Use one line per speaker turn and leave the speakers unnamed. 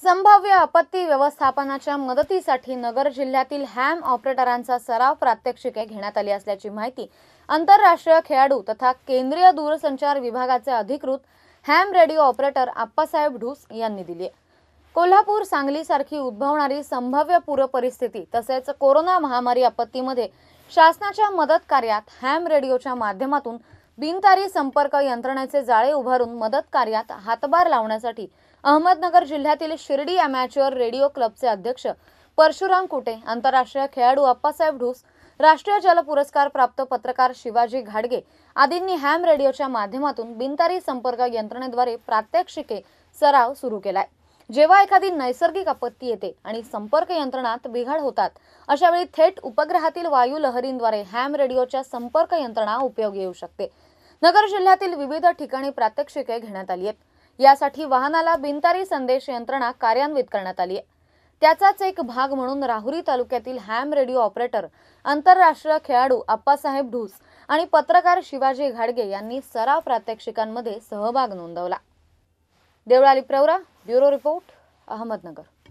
संभाव्य आपत्ती व्यवस्थापनाच्या मदतीसाठी नगर जिल्ह्यातील हॅम ऑपरेटरांचा सराव प्रात्यक्षिके घेण्यात आली असल्याची माहिती आंतरराष्ट्रीय खेळाडू तथा केंद्रीय दूरसंचार विभागाचे अधिकृत ham radio operator Appasaheb Dhoos यांनी दिली आहे। कोल्हापूर सांगली सारखी उद्भवणारी संभाव्य पूर परिस्थिती तसेच कोरोना महामारी आपत्तीमध्ये शासनाच्या मदत कार्यात हॅम रेडिओच्या माध्यमातून बिनतारी संपर्क यंत्रणेचे जाळे उभारून मदत कार्यात हातभार लावण्यासाठी अहमदनगर जिल्ह्यातील शिर्डी अमॅच्युअर रेडिओ क्लबचे अध्यक्ष परशुराम कुटे, आंतरराष्ट्रीय खेळाडू आप्पासाहेब ढूस, राष्ट्रीय जल पुरस्कार प्राप्त पत्रकार शिवाजी घाडगे आदींनी हॅम रेडिओच्या माध्यमातून बिनतारी संपर्क यंत्रणेद्वारे प्रात्यक्षिके सराव सुरू केलाय। जेव्हा एखादी नैसर्गिक आपत्ती येते आणि संपर्क यंत्रणात बिघाड होतात अशा वेळी थेट उपग्रहातील वायू लहरींद्वारे हॅम रेडिओच्या संपर्क यंत्रणा उपयोगी येऊ शकते। नगर जिल्ह्यातील विविध ठिकाणी प्रात्यक्षिके घेण्यात आली आहेत। यासाठी वाहनाला बिनतारी संदेश यंत्रणा कार्यान्वित करण्यात आली आहे। त्याचाच एक भाग म्हणून राहुरी तालुक्यातील हॅम रेडिओ ऑपरेटर आंतरराष्ट्रीय खेळाडू आप्पासाहेब ढूस आणि पत्रकार शिवाजी घाडगे यांनी सराव प्रात्यक्षिकांमध्ये सहभाग नोंदवला। Deolali Pravara, bureau report, Ahmednagar.